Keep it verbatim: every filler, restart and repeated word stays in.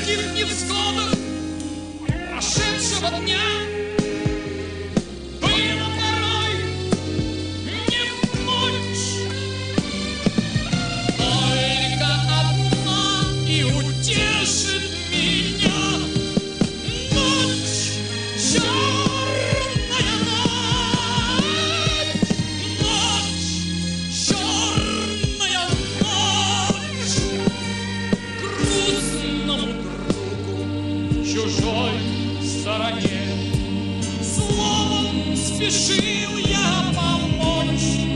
горьких невзгодах прошедшего дня было порой не в мочь. Только одна и утешит меня ночь, черная ночь, ночь, черная ночь. Грустному другу чужой стороне словом спешил я помочь.